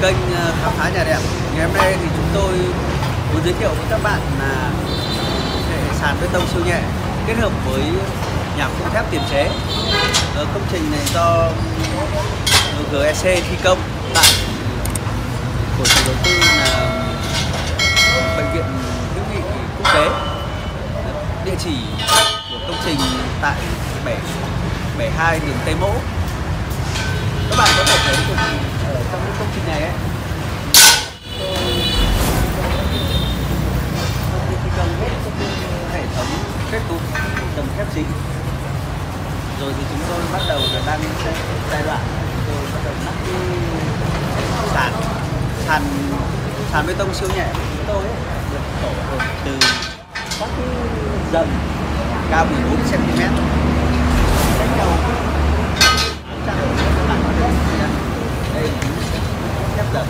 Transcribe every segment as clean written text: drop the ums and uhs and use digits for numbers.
kênh khám phá nhà đẹp. Ngày hôm nay thì chúng tôi muốn giới thiệu với các bạn là hệ sàn bê tông siêu nhẹ kết hợp với nhà khung thép tiền chế. Công trình này do GEC thi công tại của chủ đầu tư là bệnh viện hữu nghị quốc tế. Địa chỉ của công trình tại 72 đường Tây Mỗ. Các bạn có thể thấy được ở trong cái công trình này ấy, công ty thi công hết hệ thống kết cấu tầng thép chính. Rồi thì chúng tôi bắt đầu đang giai đoạn chúng tôi bắt đầu lắp sàn bê tông siêu nhẹ của chúng tôi ấy, được tổ hợp từ các cái dầm cao 14 cm. Đánh đầu đây là thép dầm.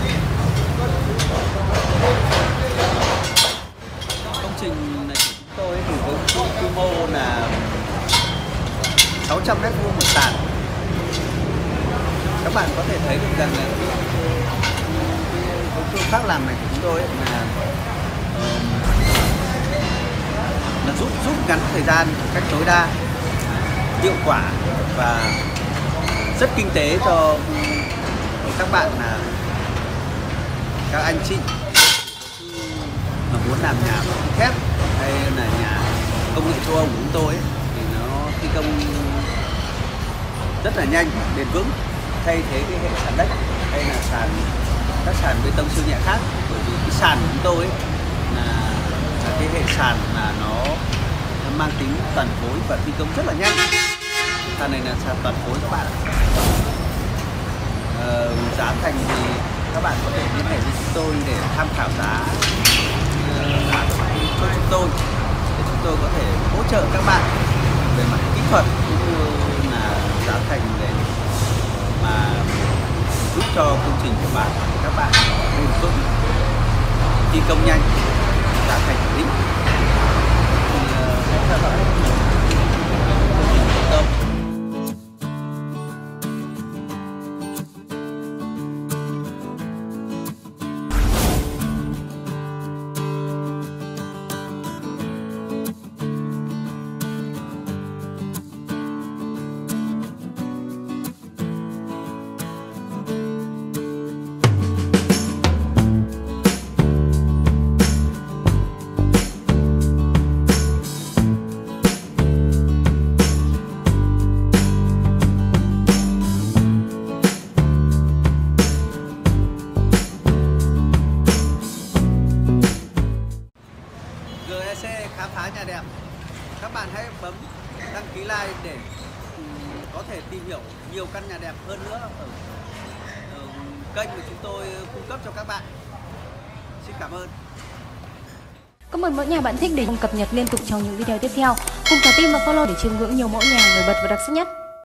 Công trình này của chúng tôi thì với quy mô là 600 m² một sàn. Các bạn có thể thấy được rằng là cái phương pháp làm này của chúng tôi là giúp ngắn thời gian một cách tối đa, hiệu quả và rất kinh tế cho các bạn, là các anh chị mà muốn làm nhà thép hay là nhà công nghệ châu Âu của chúng tôi ấy, thì nó thi công rất là nhanh, bền vững, thay thế cái hệ sàn đất hay là các sàn bê tông siêu nhẹ khác. Bởi vì cái sàn của chúng tôi ấy là cái hệ sàn mà nó mang tính toàn khối và thi công rất là nhanh. Sàn này là sàn toàn khối các bạn ạ. Giá thành thì các bạn có thể liên hệ với chúng tôi để tham khảo giá cho chúng tôi, để chúng tôi có thể hỗ trợ các bạn về mặt kỹ thuật cũng như là giá thành để mà giúp cho công trình của bạn, các bạn bền vững, thi công nhanh, giá thành ổn định. Thì hãy theo dõi công trình bê tông. GEC khám phá nhà đẹp. Các bạn hãy bấm đăng ký like để có thể tìm hiểu nhiều căn nhà đẹp hơn nữa ở kênh của chúng tôi cung cấp cho các bạn. Xin cảm ơn. Cảm ơn mỗi nhà bạn thích để cập nhật liên tục trong những video tiếp theo. Cùng cả team và follow để chiêm ngưỡng nhiều mẫu nhà nổi bật và đặc sắc nhất.